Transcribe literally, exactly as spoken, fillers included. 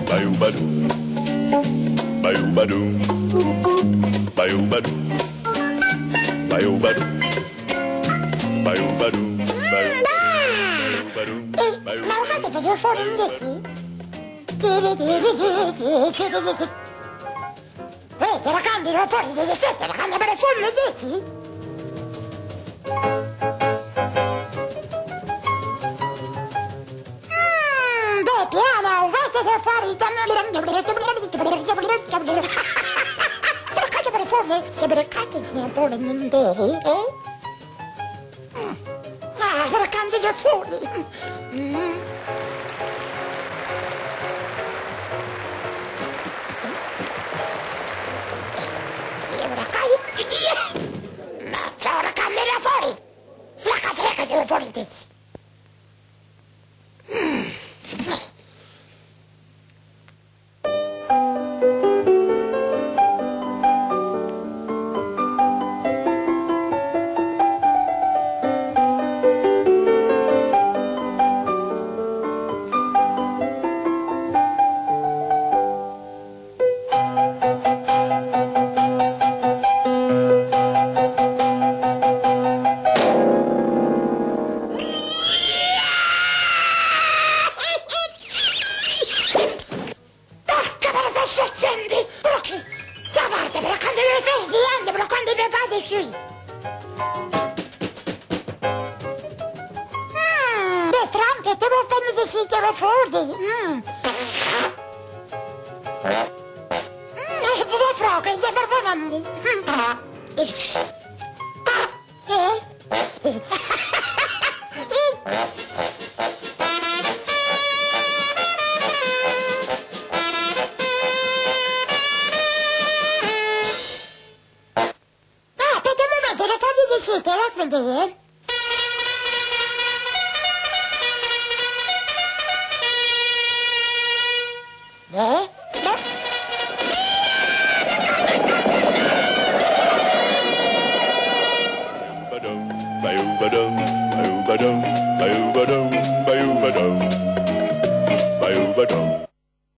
Bayou-badou, bayou-badou, bayou-badou, bayou-badou, bayou-badou, bayou-badou, bayou-badou. Ma guardate, voglio fuori invece. Eh, te la cambio fuori, te la cambio per fuori invece. Piano, guardate fuori. Perché per fuori? Se beccate non fuori non devi, eh? Ah, perché già fuori. Ma c'è una camera fuori. La catretta che fuori te. Bayou-badou, bayou-badou, bayou-badou, bayou-badou, bayou-badou.